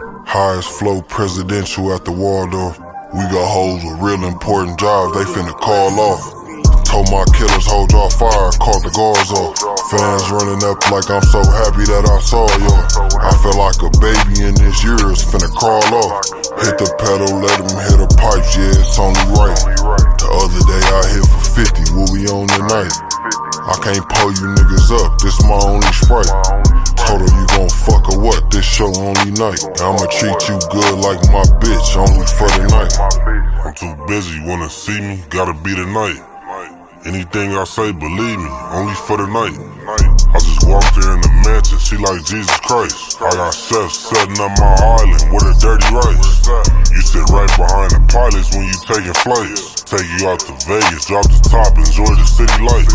Highest flow presidential at the Waldorf. We got hoes with real important jobs, they finna call off. Told my killers, hold y'all fire, caught the guards off. Fans running up like I'm so happy that I saw y'all. I feel like a baby in this year, it's finna crawl off. Hit the pedal, let them hit the pipes, yeah, it's only right. The other day I hit for 50, what we on tonight? I can't pull you niggas up, this my only sprite. Told her you gon' fuck or what, this show only night. I'ma treat you good like my bitch, only for the night. I'm too busy, wanna see me, gotta be tonight. Anything I say, believe me, only for the night. I just walked there in the mansion, she like Jesus Christ. I got chefs setting up my island with a dirty rice. You sit right behind the pilots when you taking flights. Take you out to Vegas, drop the top, enjoy the city lights.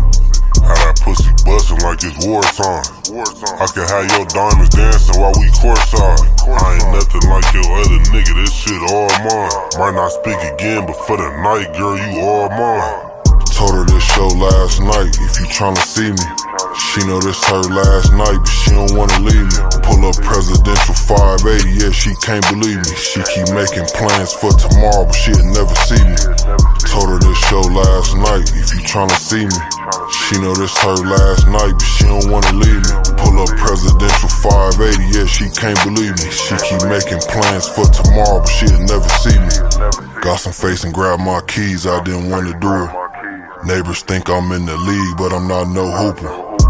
How that pussy bustin' like it's wartime. I can have your diamonds dancing while we courtside. I ain't nothing like your other nigga, this shit all mine. Might not speak again, but for the night, girl, you all mine. Told her this show last night, if you tryna see me. She know this her last night, but she don't wanna leave me. Pull up presidential 580, yeah, she can't believe me. She keep making plans for tomorrow, but she'll never see me. Told her this show last night, if you tryna see me. She know this her last night, but she don't wanna leave me. Pull up presidential 580, yeah, she can't believe me. She keep making plans for tomorrow, but she'll never see me. Got some face and grabbed my keys, I didn't wanna do it. Neighbors think I'm in the league, but I'm not no hooper.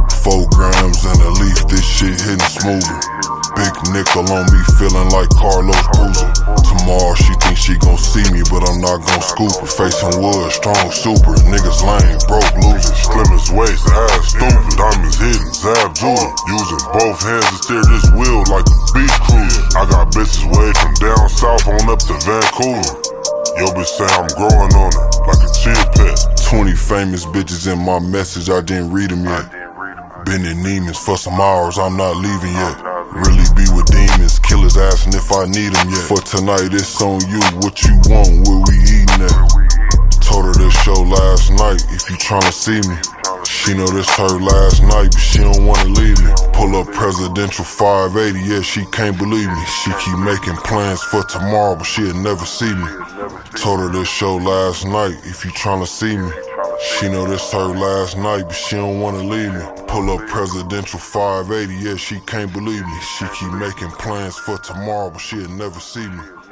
4 grams in a leaf, this shit hitting smoother. Big nickel on me, feeling like Carlos Cruiser. Tomorrow she thinks she gon' see me, but I'm not gon' scoop her. Facing wood, strong super, niggas lame, broke losers. Slim as waist, ass stupid, diamonds hidden, Zab Judah. Using both hands to steer this wheel like a beach cruiser. I got bitches way from down south on up to Vancouver. Yo bitch say I'm growing on her, like a chia pet. 20 famous bitches in my message, I didn't read them yet. Been in Neiman's for some hours, I'm not leaving yet. Really be with demons, killers asking if I need them yet. For tonight, it's on you, what you want, where we eating at. Told her this show last night, if you tryna see me. She know this her last night, but she don't wanna leave me. Pull up presidential 580, yeah, she can't believe me. She keep making plans for tomorrow, but she'll never see me. Told her this show last night, if you tryna see me. She know this her last night, but she don't wanna leave me. Pull up presidential 580, yeah, she can't believe me. She keep making plans for tomorrow, but she'll never see me.